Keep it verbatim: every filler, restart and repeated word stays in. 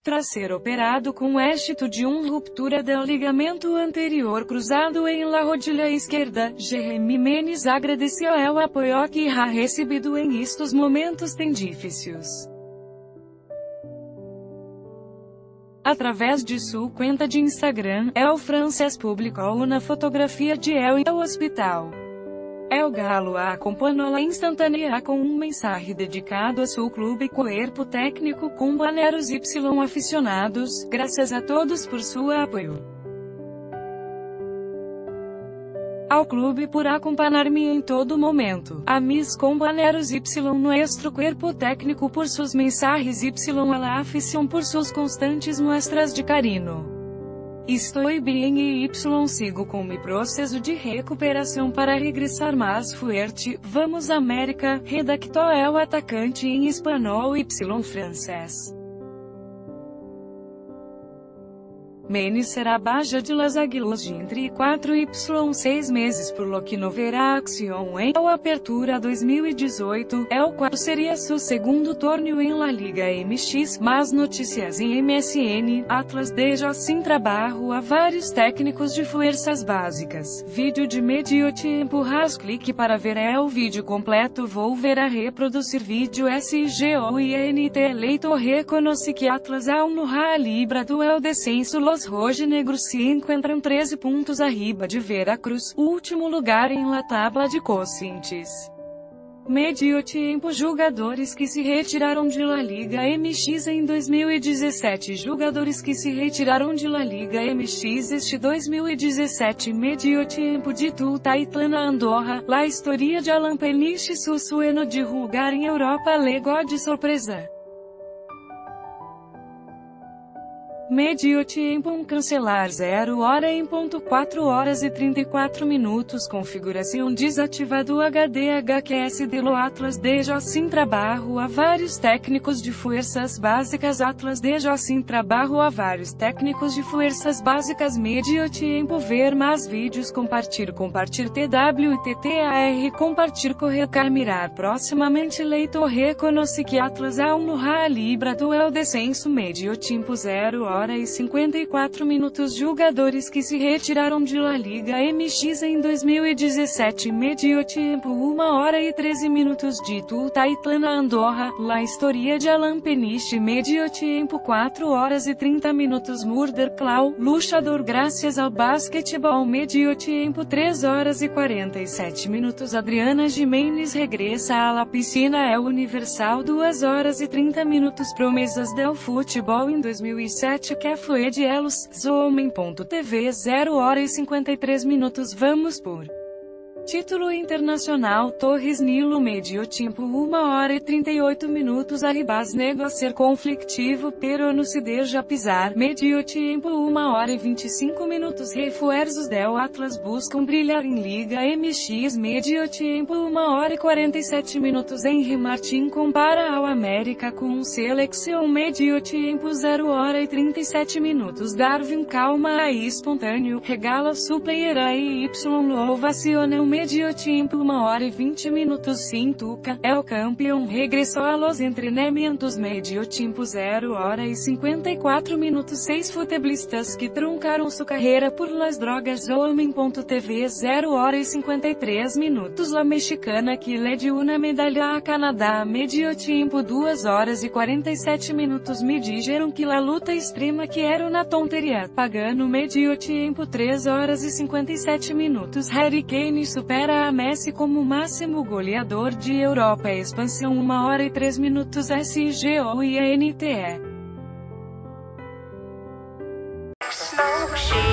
Tras ser operado com êxito de uma ruptura do ligamento anterior cruzado em la rodilha esquerda, Jeremy Menes agradeceu o apoio que ha recebido em estes momentos tão difíceis. Através de sua conta de Instagram, El Francés publicou uma fotografia de El em hospital. El Galo a acompanhou a instantânea com um mensagem dedicado a seu clube e corpo técnico com banners Y aficionados, graças a todos por seu apoio. Ao clube por acompanhar-me em todo momento. A mis com banners Y nuestro cuerpo técnico por suas mensagens Y a la afición por suas constantes muestras de carinho. Estou bem e Y sigo com meu processo de recuperação para regressar mais forte. Vamos América, redactou el atacante em espanhol Y francês. Menes será baixa de las Águilas de entre quatro e seis meses por lo que não verá acción em a Apertura dois mil e dezoito, el qual seria seu segundo torneio em La Liga M X. Mais notícias em M S N, Atlas deixa sem trabalho a vários técnicos de forças básicas. Vídeo de medio tempo. Ras clique para ver el vídeo completo. Vou ver a reproduzir vídeo S G O I N T. Leitor reconoce que Atlas aún no ha librado el descenso. Los rojinegros se encontram treze pontos arriba de Veracruz, último lugar em la tabla de coeficientes. Medio tempo. Jogadores que se retiraram de La Liga M X em dois mil e dezessete. Jogadores que se retiraram de La Liga M X este dois mil e dezessete. Medio tempo. De Tutatlana Andorra, la historia de Alan Peniche su sueno de rugar em Europa legó de surpresa. Medio tempo. Um cancelar zero hora em ponto quatro horas e trinta e quatro minutos. Configuração desativado. H D H Q S de lo Atlas deixa sem trabalho a vários técnicos de forças básicas. Atlas deixa sem trabalho a vários técnicos de forças básicas. Medio tempo. Ver mais vídeos. Compartilhar compartilhar T W T T A R compartilhar correr mirar proximamente. Leitor reconoce que Atlas aún no ha librado el descenso. Medio tempo. zero hora e cinquenta e quatro minutos. Jogadores que se retiraram de La Liga M X em dois mil e dezessete. Medio tempo. uma hora e treze minutos. De Tutatlana Andorra, la historia de Alan Peniche. Medio tempo. quatro horas e trinta minutos. Murder Claw, luchador graças ao basquetebol. Medio tempo. três horas e quarenta e sete minutos. Adriana Gimenez regressa à la piscina El Universal. duas horas e trinta minutos. Promessas del futebol em dois mil e sete. Que foi de elos, Zoomem.tv. zero hora e cinquenta e três minutos. Vamos por título internacional. Torres Nilo. Medio tempo. uma hora e trinta e oito minutos. Arribas nego a ser conflictivo, pero no se deixa pisar. Medio tempo. uma hora e vinte e cinco minutos. Refuerzos del Atlas buscam brilhar em Liga M X. Medio tempo. uma hora e quarenta e sete minutos. Henry Martin compara ao América com seleção. Medio tempo. zero hora e trinta e sete minutos. Darwin calma aí espontâneo, regala su player aí Y lo ovaciona. Medio tempo. uma hora e vinte minutos. Sintuca, el campeão, regressou a los entrenamientos. Medio tempo. zero hora e cinquenta e quatro minutos. Seis futebolistas que truncaram sua carreira por las drogas. Zoomem.tv. zero hora e cinquenta e três minutos. La mexicana que le dio una medalha a Canadá. Medio tempo. duas horas e quarenta e sete minutos. Me dijeron que la luta extrema que era una tonteria. Pagano. Medio tempo. três horas e cinquenta e sete minutos. Harry Kane supera a Messi como máximo goleador de Europa. Expansão. uma hora e três minutos. S G O I N T E